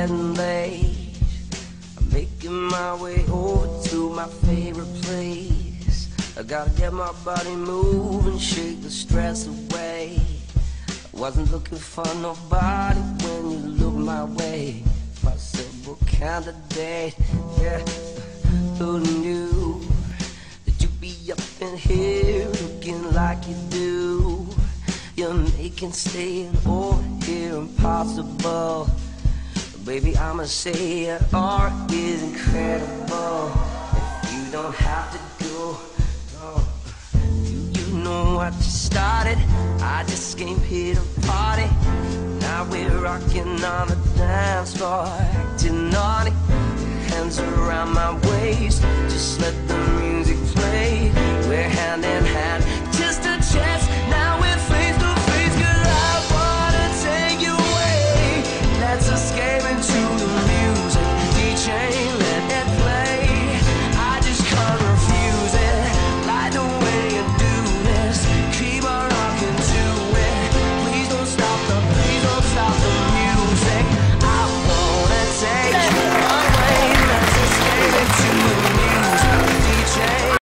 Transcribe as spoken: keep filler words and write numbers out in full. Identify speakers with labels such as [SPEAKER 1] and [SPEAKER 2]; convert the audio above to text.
[SPEAKER 1] getting late. I'm making my way over to my favorite place. I gotta get my body moving, shake the stress away. I wasn't looking for nobody when you looked my way. Possible candidate, yeah. Who knew that you'd be up in here looking like you do? You're making staying over here impossible. Baby, I'ma say your art is incredible. If you don't have to go, go. You know what you started. I just came here to party. Now we're rocking on the dance floor, acting naughty. Hands around my waist, just let them